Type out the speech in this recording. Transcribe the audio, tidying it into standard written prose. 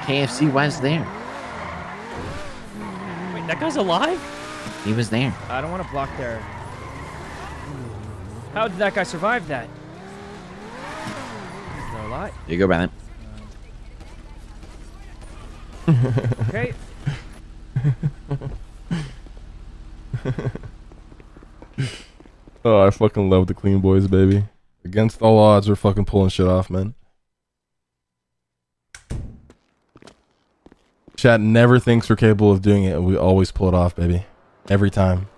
KFC was there. Wait, that guy's alive? He was there. I don't want to block there. How did that guy survive that? Is there a lot? You go, Brandon. Okay. Oh, I fucking love the Clean Boys, baby. Against all odds, we're fucking pulling shit off, man. Chat never thinks we're capable of doing it, and we always pull it off, baby. Every time.